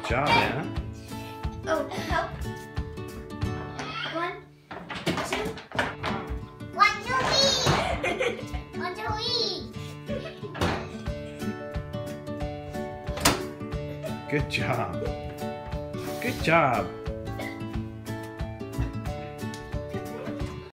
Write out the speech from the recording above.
job, Anna. Oh, help. 1, 2. 1, 2, 3. 1, 2, 3. Good job. Good job.